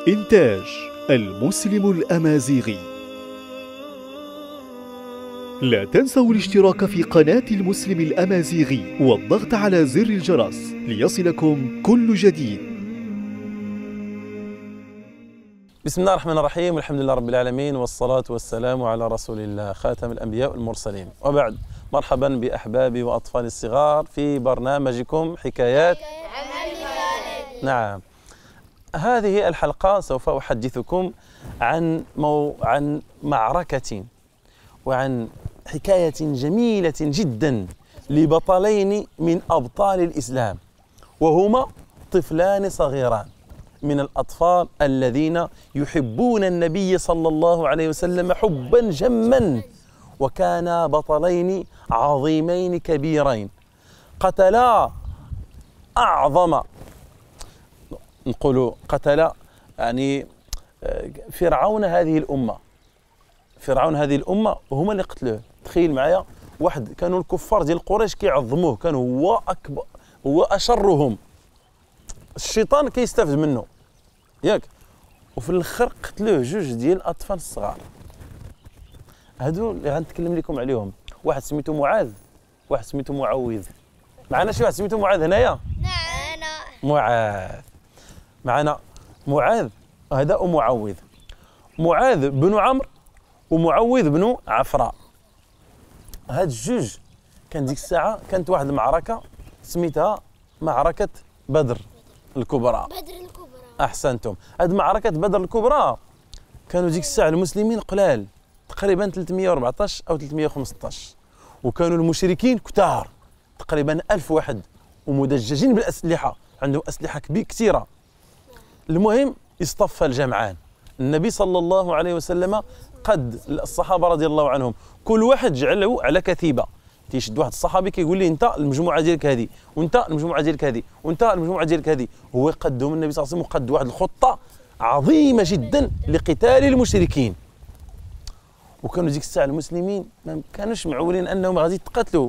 إنتاج المسلم الأمازيغي. لا تنسوا الاشتراك في قناة المسلم الأمازيغي والضغط على زر الجرس ليصلكم كل جديد. بسم الله الرحمن الرحيم، والحمد لله رب العالمين، والصلاة والسلام على رسول الله خاتم الأنبياء والمرسلين، وبعد. مرحبا بأحبابي وأطفالي الصغار في برنامجكم حكايات نعم. هذه الحلقة سوف أحدثكم عن معركة وعن حكاية جميلة جدا لبطلين من أبطال الإسلام، وهما طفلان صغيران من الأطفال الذين يحبون النبي صلى الله عليه وسلم حبا جما، وكانا بطلين عظيمين كبيرين قتلا أعظم، نقول قتل يعني فرعون هذه الأمة وهما اللي قتلوه. تخيل معايا، واحد كانوا الكفار ديال قريش كيعظموه، كان هو أكبر، هو أشرهم، الشيطان كيستافد منه ياك، وفي الاخر قتلوه جوج ديال الاطفال الصغار. هادو اللي غنتكلم لكم عليهم، واحد سميتو معاذ، واحد سميتو معوذ. معنا شي واحد سميتو معاذ هنايا؟ معاذ معنا معاذ هذا ومعوذ. معاذ بن عمرو ومعوذ بن عفراء. هاد الجوج كان ديك الساعه كانت واحد المعركه سميتها معركه بدر الكبرى. احسنتم. هاد معركه بدر الكبرى كانوا ديك الساعه المسلمين قلال، تقريبا 314 او 315، وكانوا المشركين كثار تقريبا 1000 واحد، ومدججين بالاسلحه، عندهم اسلحه كثيره. المهم اصطف الجمعان، النبي صلى الله عليه وسلم قد الصحابه رضي الله عنهم كل واحد جعله على كتيبه، تيشد واحد الصحابي كيقول لي انت المجموعه ديالك هذه، وانت المجموعه ديالك هذه، وانت المجموعه ديالك هذه. هو يقدهم النبي صلى الله عليه وسلم، وقد واحد الخطه عظيمه جدا لقتال المشركين. وكانوا ديك الساعه المسلمين ما كانوش معولين انهم غادي يتقاتلوا،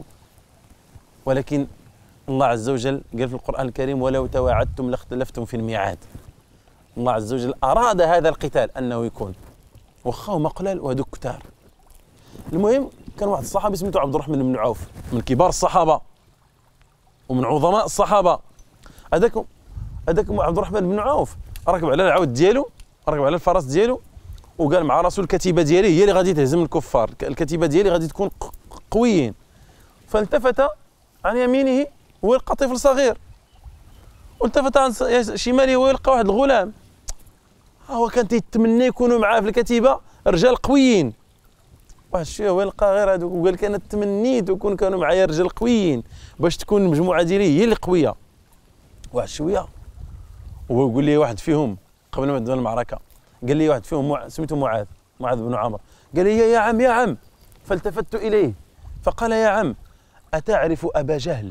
ولكن الله عز وجل قال في القرآن الكريم: ولو تواعدتم لاختلفتم في الميعاد. الله عز وجل أراد هذا القتال أنه يكون، واخا هما قلال وهذوك كثار. المهم كان واحد الصحابي سميتو عبد الرحمن بن عوف، من كبار الصحابة ومن عظماء الصحابة. هذاك عبد الرحمن بن عوف ركب على العود ديالو، ركب على الفرس ديالو، وقال مع راسو الكتيبة ديالي هي اللي غادي تهزم الكفار، الكتيبة ديالي غادي تكون قويين. فالتفت عن يمينه ويلقى طفل صغير، والتفت عن شماله ويلقى واحد الغلام. هو كان تيتمنى يكونوا معاه في الكتيبه رجال قويين. واحد شويه ويلقى غير هذوك، وقال كان تمنيت يكون كانوا معايا رجال قويين باش تكون المجموعه ديالي هي اللي قويه. واحد شويه وهو يقول لي واحد فيهم قبل ما تبدا المعركه، قال لي واحد فيهم سميته معاذ بن عمرو، قال لي يا عم. فالتفت اليه فقال: يا عم، أتعرف أبا جهل؟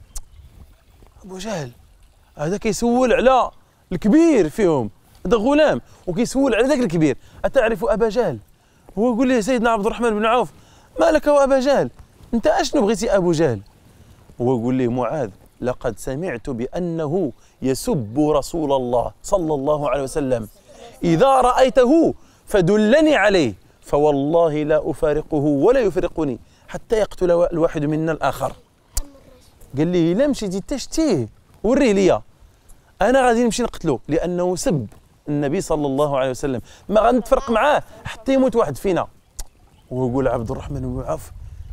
أبو جهل هذا كيسول على الكبير فيهم، هذا غلام وكيسول على ذاك الكبير: أتعرف أبا جهل؟ هو يقول لي: سيدنا عبد الرحمن بن عوف، ما لك وأبا جهل؟ أنت أشنو بغيتي أبو جهل؟ هو يقول لي: معاذ، لقد سمعت بأنه يسب رسول الله صلى الله عليه وسلم، إذا رأيته فدلني عليه، فوالله لا أفارقه ولا يفارقني حتى يقتل الواحد منا الآخر. قال لي: إلا مشيتي تشتيه وريه ليا، أنا غادي نمشي نقتلو، لأنه سب النبي صلى الله عليه وسلم، ما غادي نتفرق معاه حتى يموت واحد فينا. ويقول عبد الرحمن بن عوف: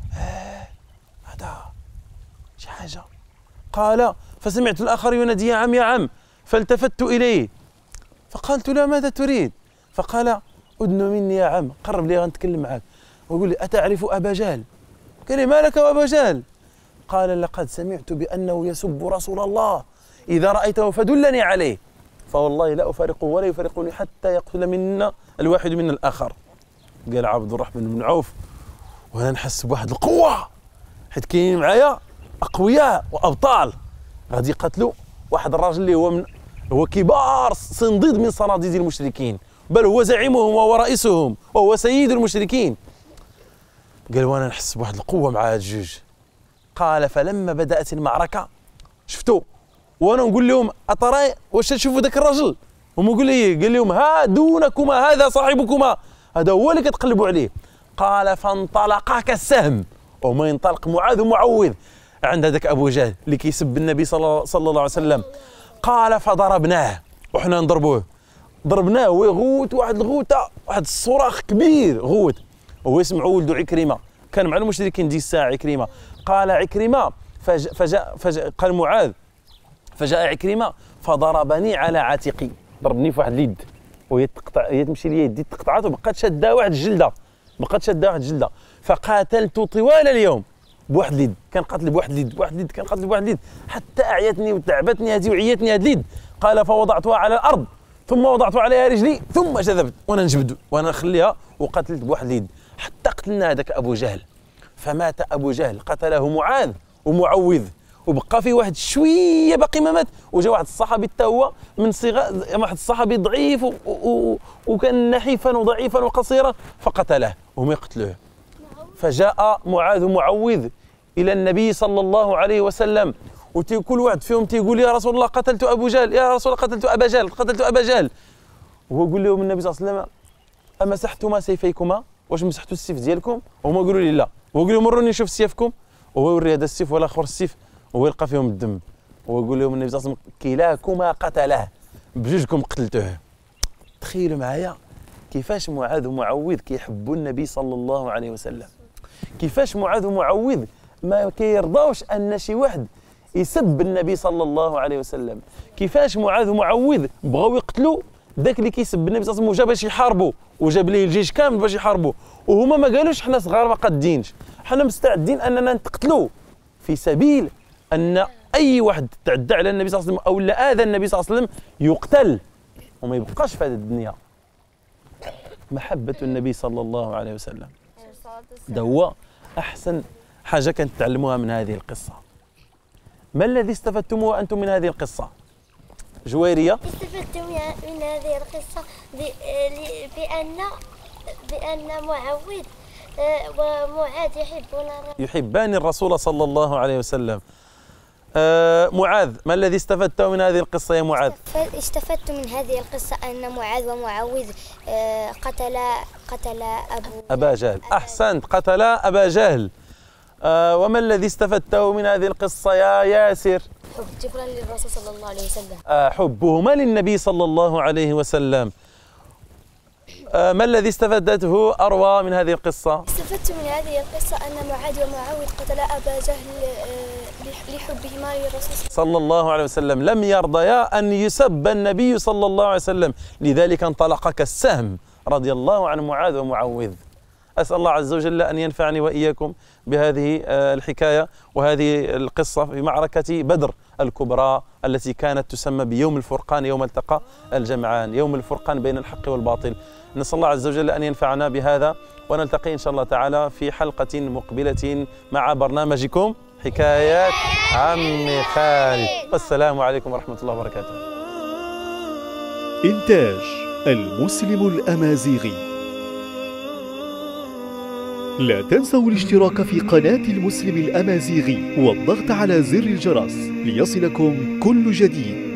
هذا شي حاجة. قال: فسمعت الآخر ينادي: يا عم. فالتفت إليه فقالت له: ماذا تريد؟ فقال: أدنو مني يا عم، قرب لي غنتكلم معاك. ويقول لي: أتعرف أبا جهل؟ قال لي: ما لك وأبا جهل؟ قال: لقد سمعت بأنه يسب رسول الله، إذا رأيته فدلني عليه، فوالله لا أفارقه ولا يفارقني حتى يقتل منا الواحد من الآخر. قال عبد الرحمن بن عوف: وأنا نحس بواحد القوة، حيت كاينين معايا أقوياء وأبطال غادي يقتلوا واحد الراجل اللي هو كبار صنديد من صناديد المشركين، بل هو زعيمهم وهو رئيسهم وهو سيد المشركين. قال: وانا نحس بواحد القوه مع هاد الجوج. قال: فلما بدات المعركه شفتوا وانا نقول لهم: اطراي واش تشوفوا ذاك الرجل؟ هما قال لهم ها دونكما هذا صاحبكما، هذا هو اللي كتقلبوا عليه. قال فانطلقا كالسهم، وما ينطلق معاذ ومعوذ عند هذاك ابو جهل اللي كيسب النبي صلى الله عليه وسلم. قال فضربناه، وحنا نضربوه، ضربناه ويغوت واحد الغوته، واحد الصراخ كبير غوت، وهو يسمعوا ولده عكرمه، كان مع المشركين ديك الساعه عكرمه. قال عكرمه فجاء قال معاذ فجاء عكرمه فضربني على عاتقي، ضربني في واحد اليد، وهي تقطع، هي تمشي لي يدي تقطعات وبقات شاده واحد الجلده، فقاتلت طوال اليوم بواحد اليد، كنقاتل بواحد اليد، كنقاتل بواحد اليد حتى اعيتني وتعبتني هذه وعيتني هذه اليد. قال فوضعتها على الارض ثم وضعت عليها رجلي ثم جذبت وانا نجبد وانا نخليها، وقتلت بواحد اليد حتى قتلنا هذاك ابو جهل. فمات ابو جهل، قتله معاذ ومعوذ، وبقى فيه واحد شويه باقي ما مات. وجا واحد الصحابي حتى هو من صغار، واحد الصحابي ضعيف وكان نحيفا وضعيفا وقصيرا، فقتله وهم يقتلوه. فجاء معاذ معوذ الى النبي صلى الله عليه وسلم، وكل واحد فيهم تيقول يا رسول الله قتلت ابو جهل، يا رسول الله قتلت ابا جهل. وهو يقول لهم النبي صلى الله عليه وسلم امسحتما سيفيكما، واش مسحتوا السيف ديالكم؟ وهما يقولوا لي لا. وهو يقول لهم مروني نشوف سيفكم، وهو يوري هذا السيف والاخر السيف، وهو يلقى فيهم الدم. وهو يقول لهم النبي صلى الله عليه وسلم كلاكما قتله، بجوجكم قتلتوه. تخيلوا معايا كيفاش معاذ ومعوذ كيحبوا النبي صلى الله عليه وسلم، كيفاش معاذ ومعوذ ما كيرضاوش ان شي واحد يسب النبي صلى الله عليه وسلم، كيفاش معاذ ومعوذ بغاو يقتلوا ذاك اللي كيسب النبي صلى الله عليه وسلم، وجا باش يحاربوا، وجاب ليه الجيش كامل باش يحاربوا، وهما ما قالوش حنا صغار ما قادينش، حنا مستعدين اننا نقتلوا في سبيل ان اي واحد تعدى على النبي صلى الله عليه وسلم او لا اذى النبي صلى الله عليه وسلم يقتل وما يبقاش في هذه الدنيا. محبة النبي صلى الله عليه وسلم، ده هو احسن حاجه كانت تعلموها من هذه القصه. ما الذي استفدتموه انتم من هذه القصه؟ جويريه؟ استفدت من هذه القصه بان معوذ ومعاذ يحبان الرسول صلى الله عليه وسلم. معاذ، ما الذي استفدته من هذه القصه يا معاذ؟ استفدت من هذه القصه ان معاذ ومعوذ قتل ابا جهل. احسنت، قتل ابا جهل. وما الذي استفدته من هذه القصة يا ياسر؟ شكرا للرسول صلى الله عليه وسلم. حبهما للنبي صلى الله عليه وسلم. ما الذي استفدته أروى من هذه القصة؟ استفدت من هذه القصة أن معاذ ومعوذ قتل أبا جهل لحبهما للرسول صلى الله عليه وسلم، لم يرضيا أن يسب النبي صلى الله عليه وسلم، لذلك انطلق كالسهم رضي الله عن معاذ ومعوذ. أسأل الله عز وجل أن ينفعني وإياكم بهذه الحكاية وهذه القصة في معركة بدر الكبرى التي كانت تسمى بيوم الفرقان، يوم التقى الجمعان، يوم الفرقان بين الحق والباطل. نسأل الله عز وجل أن ينفعنا بهذا، ونلتقي إن شاء الله تعالى في حلقة مقبلة مع برنامجكم حكايات عمي خالد. والسلام عليكم ورحمة الله وبركاته. إنتاج المسلم الأمازيغي. لا تنسوا الاشتراك في قناة المسلم الأمازيغي والضغط على زر الجرس ليصلكم كل جديد.